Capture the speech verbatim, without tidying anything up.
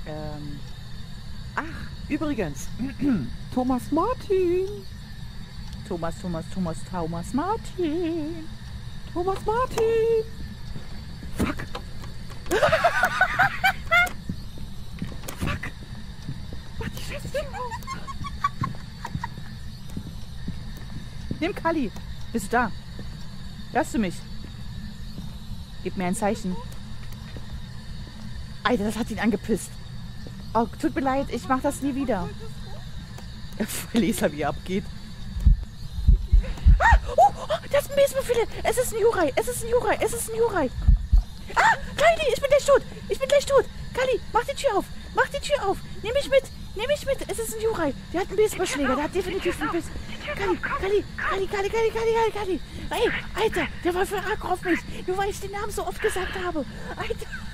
Ähm. Ach, übrigens. Thomas Martin. Thomas, Thomas, Thomas, Thomas Martin. Thomas Martin. Fuck. Fuck. Mach die Scheiße auf. Nimm Kali. Bist du da? Hörst du mich? Gib mir ein Zeichen. Alter, das hat ihn angepisst. Oh, tut mir leid, ich mach das nie wieder. Leser, wie er abgeht. Ah, oh, oh, das ist ein Mesmophile. Es ist ein Jurai, es ist ein Jurai, es ist ein Jurai. Ah, Kali, ich bin gleich tot. Ich bin gleich tot. Kali, mach die Tür auf. Mach die Tür auf. Nimm mich mit. Nimm mich mit. Es ist ein Jurai. Der hat einen Baseballschläger. Der hat definitiv einen Biss. Kali, Kali, Kali, Kali, Kali, Kali, Kali, Kali. Ey, Alter, der war für Aggro auf mich. Nur weil ich den Namen so oft gesagt habe. Alter.